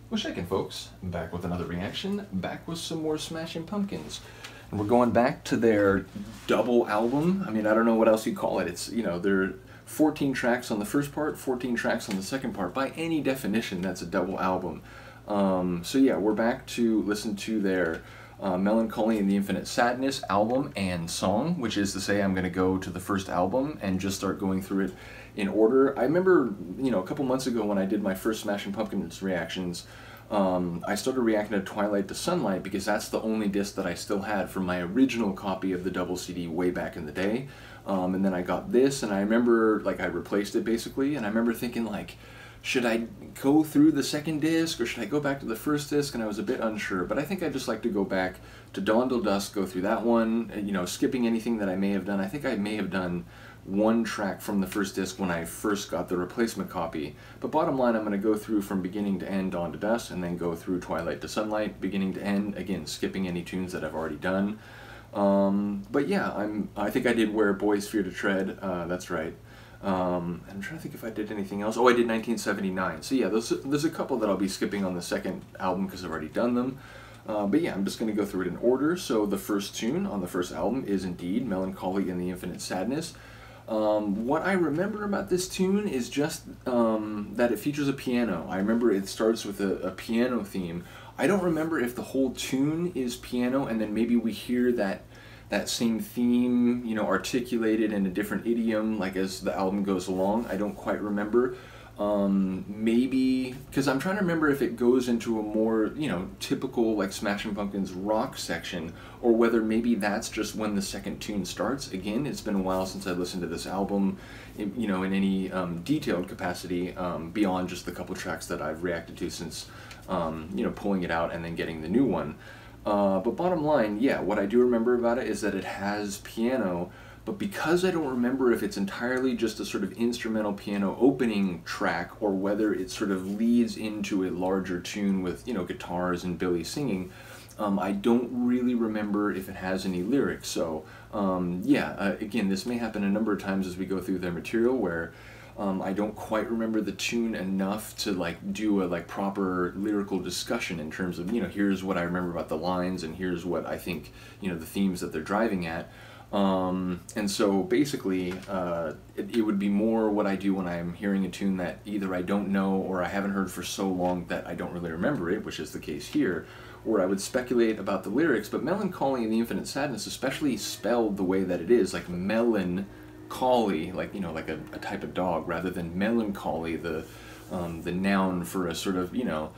Well, shaking, folks. Back with another reaction. Back with some more Smashing Pumpkins. And we're going back to their double album. I mean, I don't know what else you call it. It's, you know, there are 14 tracks on the first part, 14 tracks on the second part. By any definition, that's a double album. So yeah, we're back to listen to their Mellon Collie and the Infinite Sadness album and song, which is to say I'm going to go to the first album and just start going through it in order. I remember, you know, a couple months ago when I did my first Smashing Pumpkins reactions, I started reacting to Twilight to Sunlight because that's the only disc that I still had from my original copy of the double CD way back in the day. And then I got this, and I remember, like, I replaced it basically, and I remember thinking, like, should I go through the second disc or should I go back to the first disc? And I was a bit unsure, but I think I'd just like to go back to Dawn Till Dusk, go through that one, you know, skipping anything that I may have done. I think I may have done one track from the first disc when I first got the replacement copy. But bottom line, I'm going to go through from beginning to end Dawn to Dusk, and then go through Twilight to Sunlight, beginning to end, again, skipping any tunes that I've already done. But yeah, I think I did Where Boys Fear to Tread, that's right. I'm trying to think if I did anything else. Oh, I did 1979. So yeah, there's a couple that I'll be skipping on the second album because I've already done them. But yeah, I'm just going to go through it in order. So the first tune on the first album is indeed Mellon Collie and the Infinite Sadness. What I remember about this tune is just that it features a piano. I remember it starts with a piano theme. I don't remember if the whole tune is piano and then maybe we hear that same theme, you know, articulated in a different idiom, like as the album goes along. I don't quite remember. Maybe, because I'm trying to remember if it goes into a more, you know, typical, like, Smashing Pumpkins rock section, or whether maybe that's just when the second tune starts. Again, it's been a while since I listened to this album, you know, in any detailed capacity, beyond just the couple tracks that I've reacted to since, you know, pulling it out and then getting the new one. But bottom line, yeah, what I do remember about it is that it has piano, but because I don't remember if it's entirely just a sort of instrumental piano opening track or whether it sort of leads into a larger tune with, you know, guitars and Billy singing, I don't really remember if it has any lyrics. So, yeah, again, this may happen a number of times as we go through their material where I don't quite remember the tune enough to, like, do a, like, proper lyrical discussion in terms of, you know, here's what I remember about the lines and here's what I think, you know, the themes that they're driving at. And so basically, it would be more what I do when I'm hearing a tune that either I don't know or I haven't heard for so long that I don't really remember it, which is the case here, where I would speculate about the lyrics. But Mellon Collie and the Infinite Sadness, especially spelled the way that it is, like Mellon Collie, like, you know, like a type of dog, rather than melancholy, the noun for a sort of, you know,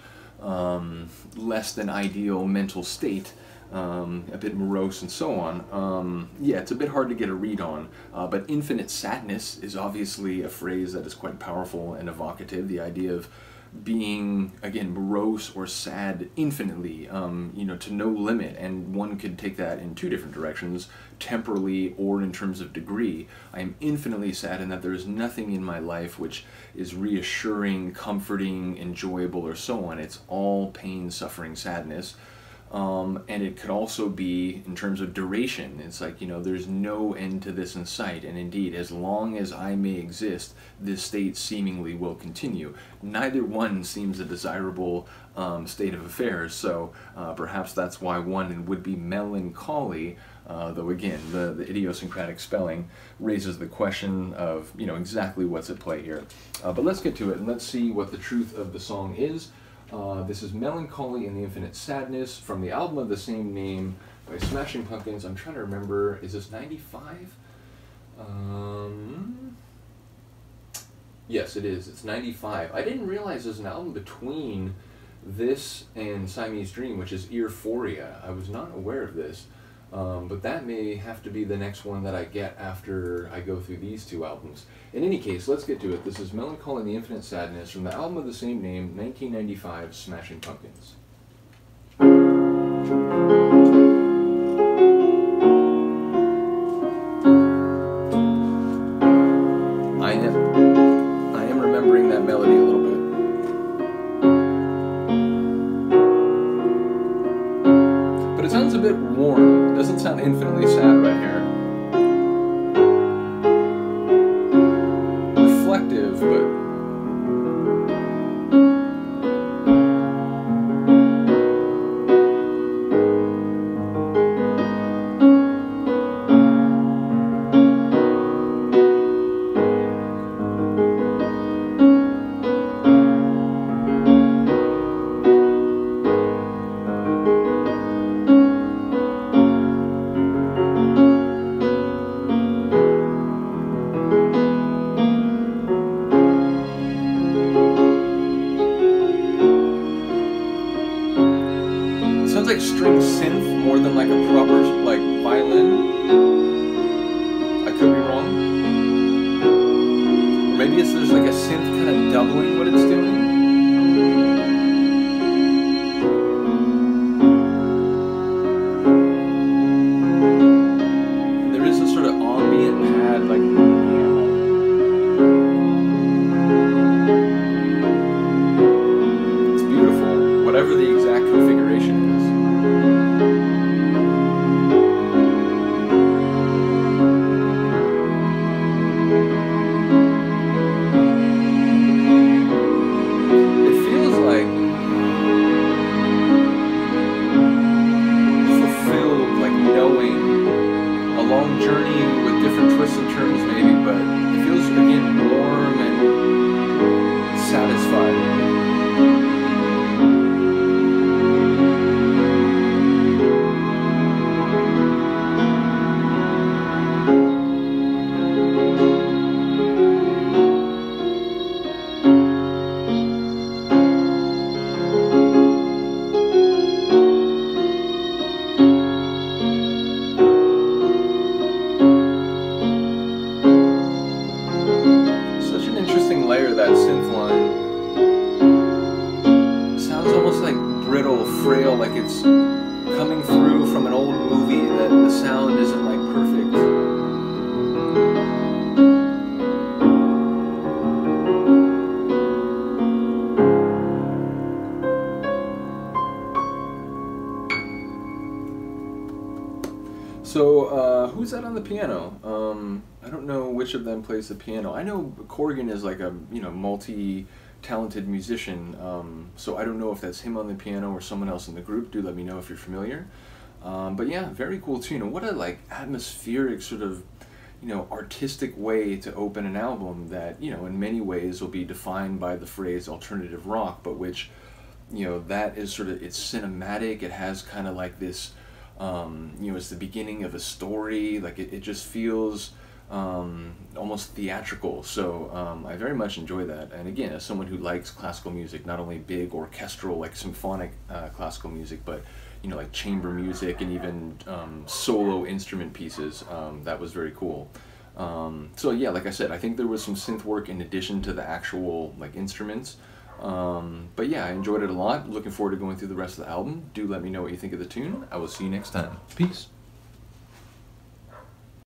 less than ideal mental state, a bit morose and so on. Yeah, it's a bit hard to get a read on, but infinite sadness is obviously a phrase that is quite powerful and evocative. The idea of being, again, morose or sad infinitely, you know, to no limit, and one could take that in two different directions, temporally or in terms of degree. I am infinitely sad in that there is nothing in my life which is reassuring, comforting, enjoyable, or so on. It's all pain, suffering, sadness. And it could also be in terms of duration. It's like, you know, there's no end to this in sight, and indeed, as long as I may exist, this state seemingly will continue. Neither one seems a desirable state of affairs, so perhaps that's why one would be melancholy, though again, the idiosyncratic spelling raises the question of, you know, exactly what's at play here. But let's get to it, and let's see what the truth of the song is. This is Mellon Collie and the Infinite Sadness from the album of the same name by Smashing Pumpkins. I'm trying to remember, is this 95? Yes, it is. It's 95. I didn't realize there's an album between this and Siamese Dream, which is Earphoria. I was not aware of this. But that may have to be the next one that I get after I go through these two albums. In any case, let's get to it. This is Mellon Collie and the Infinite Sadness from the album of the same name, 1995, Smashing Pumpkins. I am remembering that melody a little bit. But it sounds a bit warm. It doesn't sound infinitely sad right here. Reflective, but like string synth more than like a proper like violin. I could be wrong. Or maybe there's like a synth kind of doubling what it's doing. And there is a sort of ambient pad like piano. It's beautiful, whatever the exact configuration is. Journey with different twists and turns maybe, but it feels again warm and satisfying. Layer that synth line. Sounds almost like brittle, frail, like it's coming through from an old movie that the sound isn't like perfect. So, who's that on the piano? I don't know which of them plays the piano. I know Corgan is like a, you know, multi-talented musician, so I don't know if that's him on the piano or someone else in the group. Do let me know if you're familiar. But yeah, very cool tune. And what a like atmospheric sort of, you know, artistic way to open an album that, you know, in many ways will be defined by the phrase alternative rock, but which, you know, that is sort of, it's cinematic. It has kind of like this, you know, it's the beginning of a story. Like it just feels almost theatrical. So I very much enjoy that. And again, as someone who likes classical music, not only big orchestral, like symphonic classical music, but, you know, like chamber music and even solo instrument pieces, that was very cool. So yeah, like I said, I think there was some synth work in addition to the actual like instruments. But yeah, I enjoyed it a lot. Looking forward to going through the rest of the album. Do let me know what you think of the tune. I will see you next time. Peace.